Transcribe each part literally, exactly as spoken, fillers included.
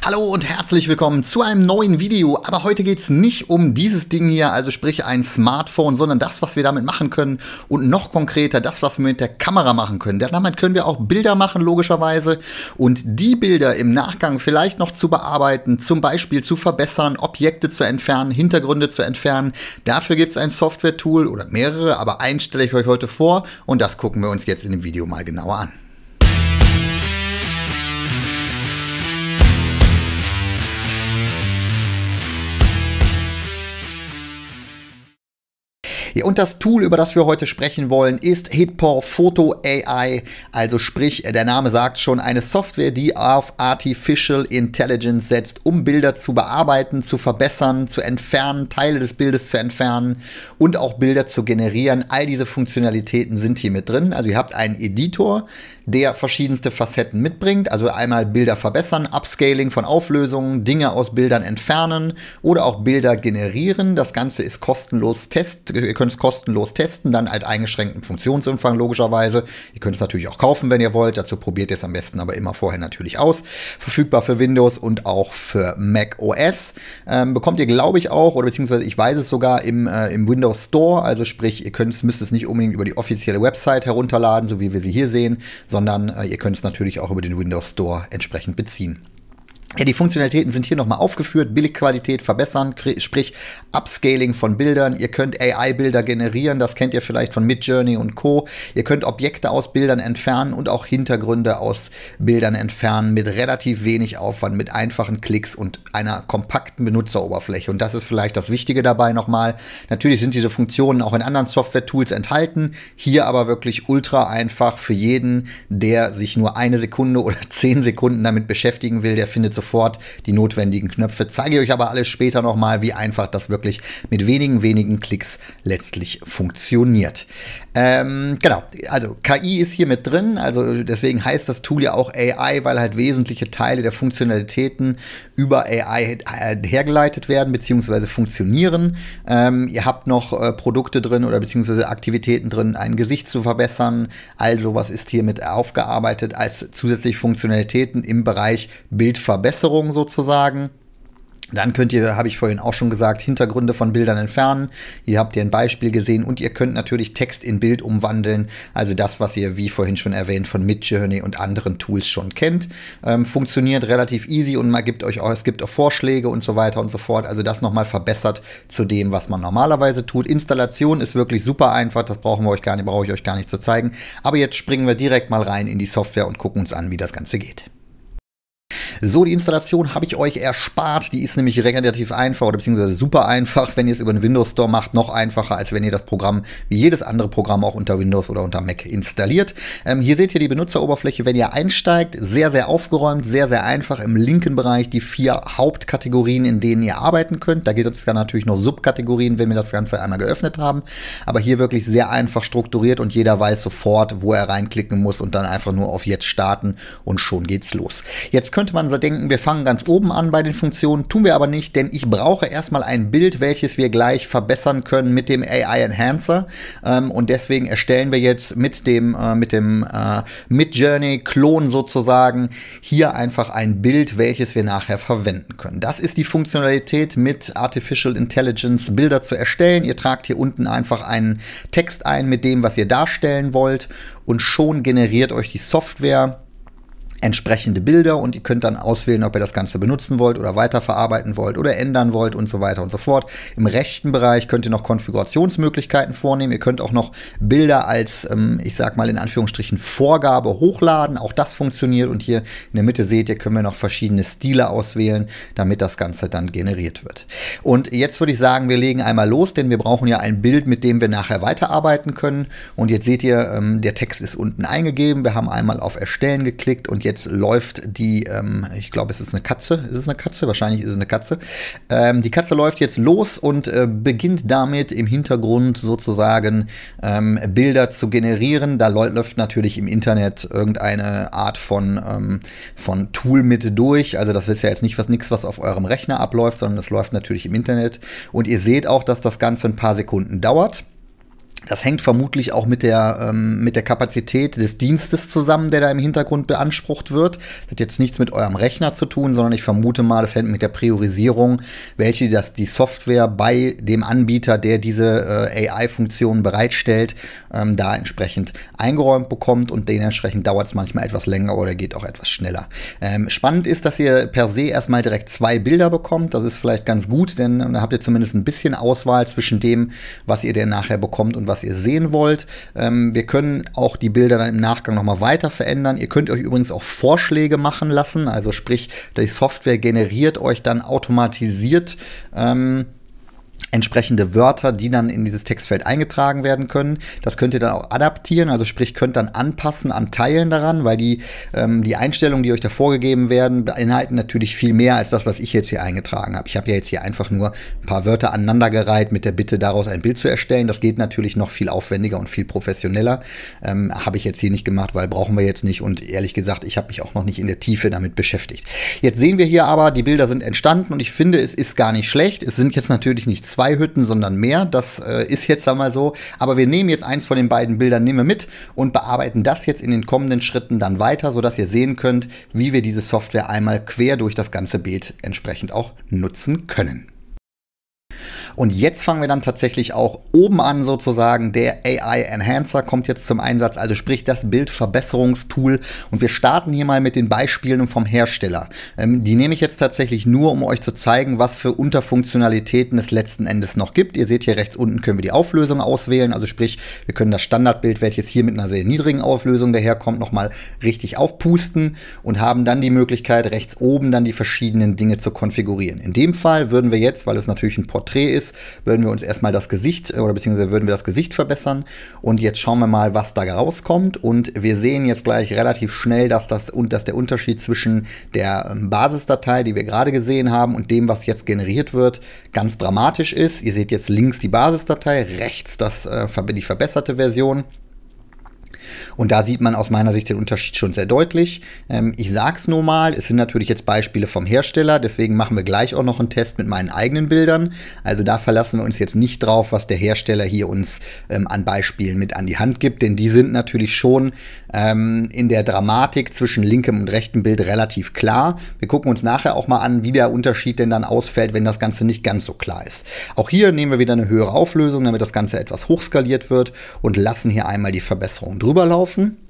Hallo und herzlich willkommen zu einem neuen Video, aber heute geht es nicht um dieses Ding hier, also sprich ein Smartphone, sondern das, was wir damit machen können und noch konkreter das, was wir mit der Kamera machen können. Denn damit können wir auch Bilder machen, logischerweise, und die Bilder im Nachgang vielleicht noch zu bearbeiten, zum Beispiel zu verbessern, Objekte zu entfernen, Hintergründe zu entfernen. Dafür gibt es ein Software-Tool oder mehrere, aber eins stelle ich euch heute vor und das gucken wir uns jetzt in dem Video mal genauer an. Ja, und das Tool, über das wir heute sprechen wollen, ist Hitpor Photo A I, also sprich, der Name sagt schon, eine Software, die auf Artificial Intelligence setzt, um Bilder zu bearbeiten, zu verbessern, zu entfernen, Teile des Bildes zu entfernen und auch Bilder zu generieren. All diese Funktionalitäten sind hier mit drin. Also ihr habt einen Editor, der verschiedenste Facetten mitbringt, also einmal Bilder verbessern, Upscaling von Auflösungen, Dinge aus Bildern entfernen oder auch Bilder generieren. Das Ganze ist kostenlos Test, ihr könnt es kostenlos testen, dann halt eingeschränkten Funktionsumfang logischerweise. Ihr könnt es natürlich auch kaufen, wenn ihr wollt, dazu probiert ihr es am besten aber immer vorher natürlich aus. Verfügbar für Windows und auch für Mac O S. Ähm, bekommt ihr, glaube ich, auch, oder beziehungsweise ich weiß es sogar im, äh, im Windows Store, also sprich, ihr könnt, müsst es nicht unbedingt über die offizielle Website herunterladen, so wie wir sie hier sehen, sondern äh, ihr könnt es natürlich auch über den Windows Store entsprechend beziehen. Ja, die Funktionalitäten sind hier nochmal aufgeführt. Bildqualität verbessern, sprich Upscaling von Bildern. Ihr könnt A I-Bilder generieren, das kennt ihr vielleicht von Midjourney und Co. Ihr könnt Objekte aus Bildern entfernen und auch Hintergründe aus Bildern entfernen mit relativ wenig Aufwand, mit einfachen Klicks und einer kompakten Benutzeroberfläche. Und das ist vielleicht das Wichtige dabei nochmal. Natürlich sind diese Funktionen auch in anderen Software-Tools enthalten. Hier aber wirklich ultra einfach für jeden, der sich nur eine Sekunde oder zehn Sekunden damit beschäftigen will. Der findet sofort die notwendigen Knöpfe. Zeige ich euch aber alles später nochmal, wie einfach das wirklich mit wenigen, wenigen Klicks letztlich funktioniert. Ähm, genau, also K I ist hier mit drin, also deswegen heißt das Tool ja auch A I, weil halt wesentliche Teile der Funktionalitäten über A I hergeleitet werden, beziehungsweise funktionieren. Ähm, ihr habt noch äh, Produkte drin oder beziehungsweise Aktivitäten drin, ein Gesicht zu verbessern. All sowas ist hier mit aufgearbeitet als zusätzliche Funktionalitäten im Bereich Bildverbesserung. Verbesserung sozusagen. Dann könnt ihr, habe ich vorhin auch schon gesagt, Hintergründe von Bildern entfernen. Hier habt ihr ein Beispiel gesehen und ihr könnt natürlich Text in Bild umwandeln. Also das, was ihr, wie vorhin schon erwähnt, von Midjourney und anderen Tools schon kennt. Ähm, funktioniert relativ easy und man gibt euch auch, es gibt auch Vorschläge und so weiter und so fort. Also das nochmal verbessert zu dem, was man normalerweise tut. Installation ist wirklich super einfach, das brauchen wir euch gar nicht, brauche ich euch gar nicht zu zeigen. Aber jetzt springen wir direkt mal rein in die Software und gucken uns an, wie das Ganze geht. So, die Installation habe ich euch erspart. Die ist nämlich relativ einfach oder beziehungsweise super einfach, wenn ihr es über den Windows Store macht. Noch einfacher, als wenn ihr das Programm wie jedes andere Programm auch unter Windows oder unter Mac installiert. Ähm, hier seht ihr die Benutzeroberfläche, wenn ihr einsteigt. Sehr, sehr aufgeräumt, sehr, sehr einfach. Im linken Bereich die vier Hauptkategorien, in denen ihr arbeiten könnt. Da gibt es dann natürlich noch Subkategorien, wenn wir das Ganze einmal geöffnet haben. Aber hier wirklich sehr einfach strukturiert und jeder weiß sofort, wo er reinklicken muss und dann einfach nur auf Jetzt starten und schon geht's los. Jetzt könnte man denken, wir fangen ganz oben an bei den Funktionen, tun wir aber nicht, denn ich brauche erstmal ein Bild, welches wir gleich verbessern können mit dem A I Enhancer, ähm, und deswegen erstellen wir jetzt mit dem, äh, mit dem äh, Midjourney-Klon sozusagen hier einfach ein Bild, welches wir nachher verwenden können. Das ist die Funktionalität, mit Artificial Intelligence Bilder zu erstellen. Ihr tragt hier unten einfach einen Text ein mit dem, was ihr darstellen wollt, und schon generiert euch die Software entsprechende Bilder und ihr könnt dann auswählen, ob ihr das Ganze benutzen wollt oder weiterverarbeiten wollt oder ändern wollt und so weiter und so fort. Im rechten Bereich könnt ihr noch Konfigurationsmöglichkeiten vornehmen. Ihr könnt auch noch Bilder als, ähm, ich sag mal in Anführungsstrichen, Vorgabe hochladen. Auch das funktioniert und hier in der Mitte seht ihr, können wir noch verschiedene Stile auswählen, damit das Ganze dann generiert wird. Und jetzt würde ich sagen, wir legen einmal los, denn wir brauchen ja ein Bild, mit dem wir nachher weiterarbeiten können. Und jetzt seht ihr, ähm, der Text ist unten eingegeben. Wir haben einmal auf Erstellen geklickt und jetzt läuft die, ähm, ich glaube, es ist eine Katze. Ist es eine Katze? Wahrscheinlich ist es eine Katze. Ähm, die Katze läuft jetzt los und äh, beginnt damit im Hintergrund sozusagen ähm, Bilder zu generieren. Da läuft natürlich im Internet irgendeine Art von, ähm, von Tool mit durch. Also das ist ja jetzt nicht was, nichts, was auf eurem Rechner abläuft, sondern das läuft natürlich im Internet. Und ihr seht auch, dass das Ganze ein paar Sekunden dauert. Das hängt vermutlich auch mit der, ähm, mit der Kapazität des Dienstes zusammen, der da im Hintergrund beansprucht wird. Das hat jetzt nichts mit eurem Rechner zu tun, sondern ich vermute mal, das hängt mit der Priorisierung, welche das die Software bei dem Anbieter, der diese äh, A I-Funktionen bereitstellt, ähm, da entsprechend eingeräumt bekommt, und dementsprechend dauert es manchmal etwas länger oder geht auch etwas schneller. Ähm, spannend ist, dass ihr per se erstmal direkt zwei Bilder bekommt. Das ist vielleicht ganz gut, denn da habt ihr zumindest ein bisschen Auswahl zwischen dem, was ihr denn nachher bekommt und was ihr sehen wollt. Ähm, wir können auch die Bilder dann im Nachgang nochmal weiter verändern. Ihr könnt euch übrigens auch Vorschläge machen lassen, also sprich, die Software generiert euch dann automatisiert ähm, entsprechende Wörter, die dann in dieses Textfeld eingetragen werden können. Das könnt ihr dann auch adaptieren, also sprich könnt dann anpassen an Teilen daran, weil die, ähm, die Einstellungen, die euch da vorgegeben werden, beinhalten natürlich viel mehr als das, was ich jetzt hier eingetragen habe. Ich habe ja jetzt hier einfach nur ein paar Wörter aneinandergereiht mit der Bitte, daraus ein Bild zu erstellen. Das geht natürlich noch viel aufwendiger und viel professioneller. Ähm, habe ich jetzt hier nicht gemacht, weil brauchen wir jetzt nicht, und ehrlich gesagt, ich habe mich auch noch nicht in der Tiefe damit beschäftigt. Jetzt sehen wir hier aber, die Bilder sind entstanden und ich finde, es ist gar nicht schlecht. Es sind jetzt natürlich nicht zwei Hütten, sondern mehr. Das äh, ist jetzt einmal so. Aber wir nehmen jetzt eins von den beiden Bildern, nehmen wir mit und bearbeiten das jetzt in den kommenden Schritten dann weiter, sodass ihr sehen könnt, wie wir diese Software einmal quer durch das ganze Bild entsprechend auch nutzen können. Und jetzt fangen wir dann tatsächlich auch oben an sozusagen. Der A I Enhancer kommt jetzt zum Einsatz, also sprich das Bildverbesserungstool. Und wir starten hier mal mit den Beispielen vom Hersteller. Ähm, die nehme ich jetzt tatsächlich nur, um euch zu zeigen, was für Unterfunktionalitäten es letzten Endes noch gibt. Ihr seht hier rechts unten können wir die Auflösung auswählen. Also sprich, wir können das Standardbild, welches hier mit einer sehr niedrigen Auflösung daherkommt, nochmal richtig aufpusten und haben dann die Möglichkeit, rechts oben dann die verschiedenen Dinge zu konfigurieren. In dem Fall würden wir jetzt, weil es natürlich ein Porträt ist, würden wir uns erstmal das Gesicht oder beziehungsweise würden wir das Gesicht verbessern, und jetzt schauen wir mal, was da rauskommt, und wir sehen jetzt gleich relativ schnell, dass, das, und dass der Unterschied zwischen der Basisdatei, die wir gerade gesehen haben, und dem, was jetzt generiert wird, ganz dramatisch ist. Ihr seht jetzt links die Basisdatei, rechts das, äh, die verbesserte Version. Und da sieht man aus meiner Sicht den Unterschied schon sehr deutlich. Ähm, ich sage es nur mal, es sind natürlich jetzt Beispiele vom Hersteller, deswegen machen wir gleich auch noch einen Test mit meinen eigenen Bildern. Also da verlassen wir uns jetzt nicht drauf, was der Hersteller hier uns ähm, an Beispielen mit an die Hand gibt, denn die sind natürlich schon ähm, in der Dramatik zwischen linkem und rechtem Bild relativ klar. Wir gucken uns nachher auch mal an, wie der Unterschied denn dann ausfällt, wenn das Ganze nicht ganz so klar ist. Auch hier nehmen wir wieder eine höhere Auflösung, damit das Ganze etwas hochskaliert wird, und lassen hier einmal die Verbesserung drüber laufen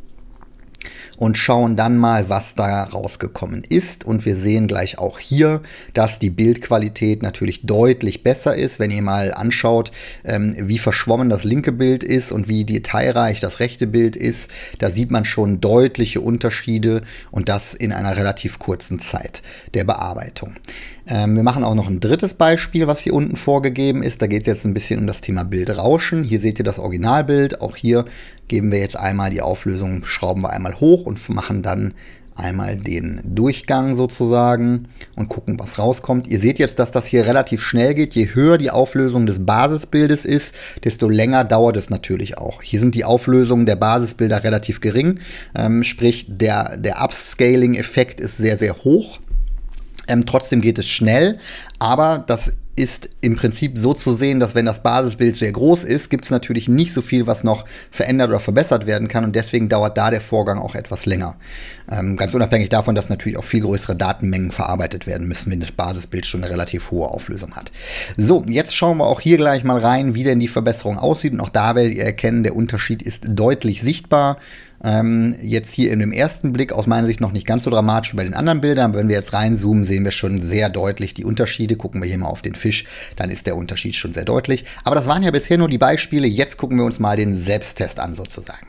und schauen dann mal, was da rausgekommen ist. Und wir sehen gleich auch hier, dass die Bildqualität natürlich deutlich besser ist. Wenn ihr mal anschaut, ähm, wie verschwommen das linke Bild ist und wie detailreich das rechte Bild ist, da sieht man schon deutliche Unterschiede, und das in einer relativ kurzen Zeit der Bearbeitung. Ähm, wir machen auch noch ein drittes Beispiel, was hier unten vorgegeben ist. Da geht es jetzt ein bisschen um das Thema Bildrauschen. Hier seht ihr das Originalbild. Auch hier geben wir jetzt einmal die Auflösung, schrauben wir einmal hoch und machen dann einmal den Durchgang sozusagen und gucken, was rauskommt. Ihr seht jetzt, dass das hier relativ schnell geht. Je höher die Auflösung des Basisbildes ist, desto länger dauert es natürlich auch. Hier sind die Auflösungen der Basisbilder relativ gering. Ähm, sprich, der, der Upscaling-Effekt ist sehr, sehr hoch. Ähm, trotzdem geht es schnell, aber das ist im Prinzip so zu sehen, dass wenn das Basisbild sehr groß ist, gibt es natürlich nicht so viel, was noch verändert oder verbessert werden kann, und deswegen dauert da der Vorgang auch etwas länger. Ähm, ganz unabhängig davon, dass natürlich auch viel größere Datenmengen verarbeitet werden müssen, wenn das Basisbild schon eine relativ hohe Auflösung hat. So, jetzt schauen wir auch hier gleich mal rein, wie denn die Verbesserung aussieht, und auch da werdet ihr erkennen, der Unterschied ist deutlich sichtbar. Ähm, jetzt hier in dem ersten Blick aus meiner Sicht noch nicht ganz so dramatisch wie bei den anderen Bildern, aber wenn wir jetzt reinzoomen, sehen wir schon sehr deutlich die Unterschiede. Gucken wir hier mal auf den Fisch, dann ist der Unterschied schon sehr deutlich. Aber das waren ja bisher nur die Beispiele, jetzt gucken wir uns mal den Selbsttest an sozusagen.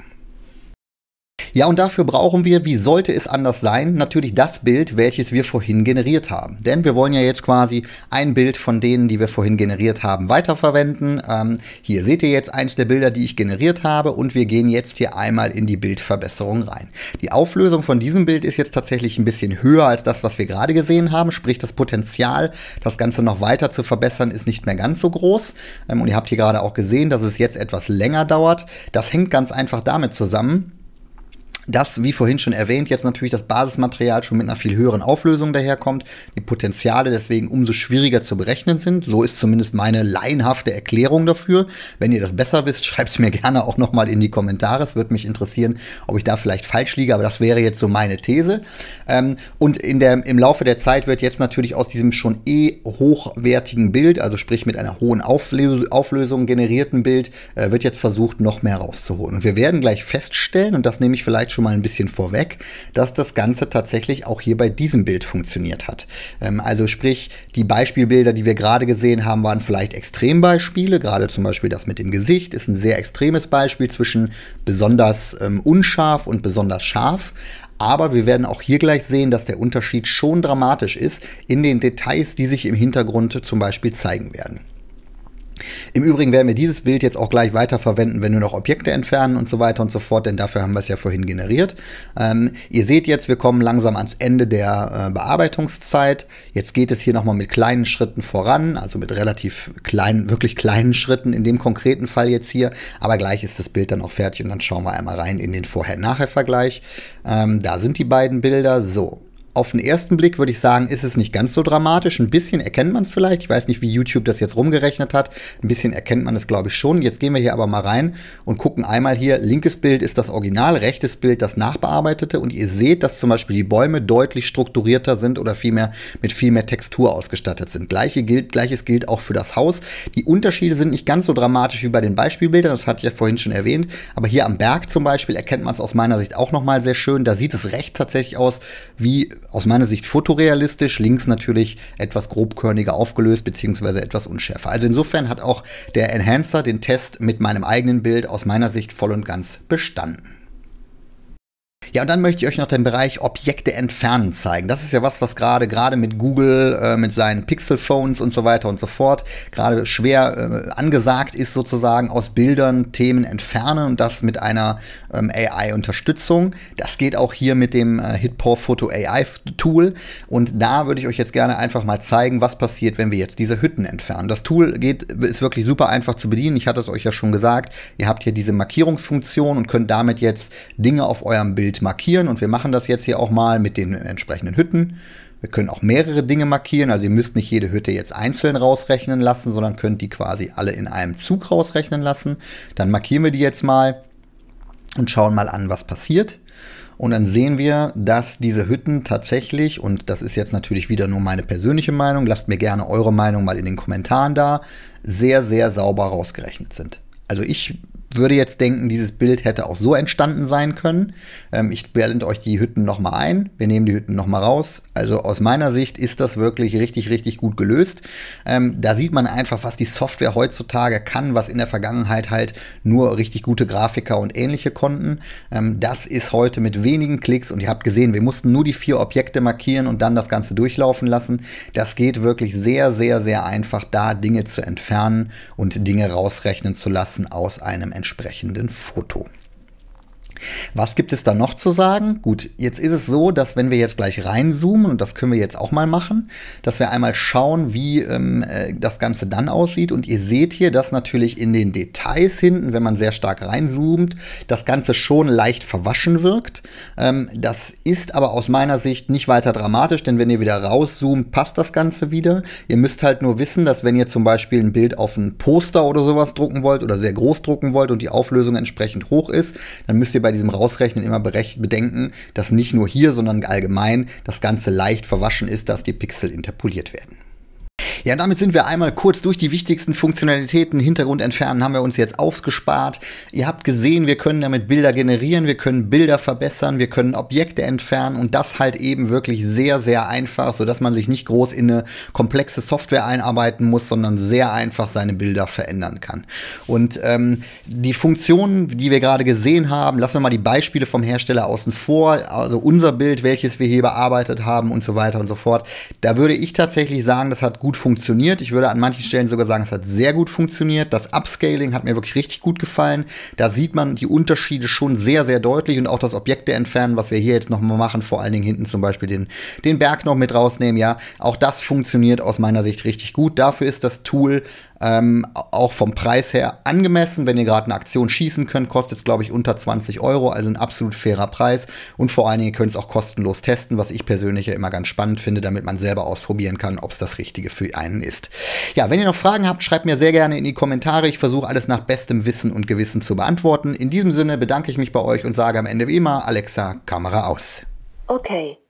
Ja, und dafür brauchen wir, wie sollte es anders sein, natürlich das Bild, welches wir vorhin generiert haben. Denn wir wollen ja jetzt quasi ein Bild von denen, die wir vorhin generiert haben, weiterverwenden. Ähm, hier seht ihr jetzt eins der Bilder, die ich generiert habe, und wir gehen jetzt hier einmal in die Bildverbesserung rein. Die Auflösung von diesem Bild ist jetzt tatsächlich ein bisschen höher als das, was wir gerade gesehen haben. Sprich, das Potenzial, das Ganze noch weiter zu verbessern, ist nicht mehr ganz so groß. Ähm, und ihr habt hier gerade auch gesehen, dass es jetzt etwas länger dauert. Das hängt ganz einfach damit zusammen, dass, wie vorhin schon erwähnt, jetzt natürlich das Basismaterial schon mit einer viel höheren Auflösung daherkommt, die Potenziale deswegen umso schwieriger zu berechnen sind. So ist zumindest meine laienhafte Erklärung dafür. Wenn ihr das besser wisst, schreibt es mir gerne auch nochmal in die Kommentare. Es würde mich interessieren, ob ich da vielleicht falsch liege, aber das wäre jetzt so meine These. Ähm, und in der, im Laufe der Zeit wird jetzt natürlich aus diesem schon eh hochwertigen Bild, also sprich mit einer hohen Auflös- Auflösung generierten Bild, äh, wird jetzt versucht, noch mehr rauszuholen. Und wir werden gleich feststellen, und das nehme ich vielleicht schon mal ein bisschen vorweg, dass das Ganze tatsächlich auch hier bei diesem Bild funktioniert hat. Ähm, also sprich, die Beispielbilder, die wir gerade gesehen haben, waren vielleicht Extrembeispiele. Gerade zum Beispiel das mit dem Gesicht ist ein sehr extremes Beispiel zwischen besonders ähm, unscharf und besonders scharf. Aber wir werden auch hier gleich sehen, dass der Unterschied schon dramatisch ist in den Details, die sich im Hintergrund zum Beispiel zeigen werden. Im Übrigen werden wir dieses Bild jetzt auch gleich weiterverwenden, wenn wir noch Objekte entfernen und so weiter und so fort, denn dafür haben wir es ja vorhin generiert. Ähm, ihr seht jetzt, wir kommen langsam ans Ende der äh, Bearbeitungszeit. Jetzt geht es hier nochmal mit kleinen Schritten voran, also mit relativ kleinen, wirklich kleinen Schritten in dem konkreten Fall jetzt hier. Aber gleich ist das Bild dann auch fertig und dann schauen wir einmal rein in den Vorher-Nachher-Vergleich. Ähm, da sind die beiden Bilder. So. Auf den ersten Blick würde ich sagen, ist es nicht ganz so dramatisch. Ein bisschen erkennt man es vielleicht. Ich weiß nicht, wie YouTube das jetzt rumgerechnet hat. Ein bisschen erkennt man es, glaube ich, schon. Jetzt gehen wir hier aber mal rein und gucken einmal hier. Linkes Bild ist das Original, rechtes Bild das nachbearbeitete. Und ihr seht, dass zum Beispiel die Bäume deutlich strukturierter sind oder vielmehr mit viel mehr Textur ausgestattet sind. Gleiche gilt, Gleiches gilt auch für das Haus. Die Unterschiede sind nicht ganz so dramatisch wie bei den Beispielbildern. Das hatte ich ja vorhin schon erwähnt. Aber hier am Berg zum Beispiel erkennt man es aus meiner Sicht auch nochmal sehr schön. Da sieht es recht tatsächlich aus wie aus meiner Sicht fotorealistisch, links natürlich etwas grobkörniger aufgelöst beziehungsweise etwas unschärfer. Also insofern hat auch der Enhancer den Test mit meinem eigenen Bild aus meiner Sicht voll und ganz bestanden. Ja, und dann möchte ich euch noch den Bereich Objekte entfernen zeigen. Das ist ja was, was gerade gerade mit Google, äh, mit seinen Pixel-Phones und so weiter und so fort, gerade schwer äh, angesagt ist sozusagen, aus Bildern Themen entfernen und das mit einer ähm, A I-Unterstützung. Das geht auch hier mit dem äh, Hitpor Photo A I-Tool. Und da würde ich euch jetzt gerne einfach mal zeigen, was passiert, wenn wir jetzt diese Hütten entfernen. Das Tool geht, ist wirklich super einfach zu bedienen. Ich hatte es euch ja schon gesagt. Ihr habt hier diese Markierungsfunktion und könnt damit jetzt Dinge auf eurem Bild markieren, und wir machen das jetzt hier auch mal mit den entsprechenden Hütten. Wir können auch mehrere Dinge markieren, also ihr müsst nicht jede Hütte jetzt einzeln rausrechnen lassen, sondern könnt die quasi alle in einem Zug rausrechnen lassen. Dann markieren wir die jetzt mal und schauen mal an, was passiert. Und dann sehen wir, dass diese Hütten tatsächlich, und das ist jetzt natürlich wieder nur meine persönliche Meinung, lasst mir gerne eure Meinung mal in den Kommentaren da, sehr, sehr sauber rausgerechnet sind. Also ich würde jetzt denken, dieses Bild hätte auch so entstanden sein können. Ähm, ich blende euch die Hütten nochmal ein. Wir nehmen die Hütten nochmal raus. Also aus meiner Sicht ist das wirklich richtig, richtig gut gelöst. Ähm, da sieht man einfach, was die Software heutzutage kann, was in der Vergangenheit halt nur richtig gute Grafiker und ähnliche konnten. Ähm, das ist heute mit wenigen Klicks, und ihr habt gesehen, wir mussten nur die vier Objekte markieren und dann das Ganze durchlaufen lassen. Das geht wirklich sehr, sehr, sehr einfach, da Dinge zu entfernen und Dinge rausrechnen zu lassen aus einem entsprechenden Foto. Was gibt es da noch zu sagen? Gut, jetzt ist es so, dass wenn wir jetzt gleich reinzoomen, und das können wir jetzt auch mal machen, dass wir einmal schauen, wie ähm, äh, das Ganze dann aussieht. Und ihr seht hier, dass natürlich in den Details hinten, wenn man sehr stark reinzoomt, das Ganze schon leicht verwaschen wirkt. Ähm, das ist aber aus meiner Sicht nicht weiter dramatisch, denn wenn ihr wieder rauszoomt, passt das Ganze wieder. Ihr müsst halt nur wissen, dass wenn ihr zum Beispiel ein Bild auf ein Poster oder sowas drucken wollt oder sehr groß drucken wollt und die Auflösung entsprechend hoch ist, dann müsst ihr bei diesem Rausrechnen immer bedenken, dass nicht nur hier, sondern allgemein das Ganze leicht verwaschen ist, dass die Pixel interpoliert werden. Ja, damit sind wir einmal kurz durch die wichtigsten Funktionalitäten. Hintergrund entfernen haben wir uns jetzt ausgespart. Ihr habt gesehen, wir können damit Bilder generieren, wir können Bilder verbessern, wir können Objekte entfernen, und das halt eben wirklich sehr, sehr einfach, sodass man sich nicht groß in eine komplexe Software einarbeiten muss, sondern sehr einfach seine Bilder verändern kann. Und ähm, die Funktionen, die wir gerade gesehen haben, lassen wir mal die Beispiele vom Hersteller außen vor, also unser Bild, welches wir hier bearbeitet haben und so weiter und so fort. Da würde ich tatsächlich sagen, das hat gut funktioniert. Ich würde an manchen Stellen sogar sagen, es hat sehr gut funktioniert. Das Upscaling hat mir wirklich richtig gut gefallen. Da sieht man die Unterschiede schon sehr, sehr deutlich, und auch das Objekte entfernen, was wir hier jetzt noch mal machen, vor allen Dingen hinten zum Beispiel den, den Berg noch mit rausnehmen. Ja, auch das funktioniert aus meiner Sicht richtig gut. Dafür ist das Tool Ähm, auch vom Preis her angemessen. Wenn ihr gerade eine Aktion schießen könnt, kostet es, glaube ich, unter zwanzig Euro, also ein absolut fairer Preis. Und vor allen Dingen, ihr könnt es auch kostenlos testen, was ich persönlich ja immer ganz spannend finde, damit man selber ausprobieren kann, ob es das Richtige für einen ist. Ja, wenn ihr noch Fragen habt, schreibt mir sehr gerne in die Kommentare. Ich versuche alles nach bestem Wissen und Gewissen zu beantworten. In diesem Sinne bedanke ich mich bei euch und sage am Ende wie immer, Alexa, Kamera aus. Okay.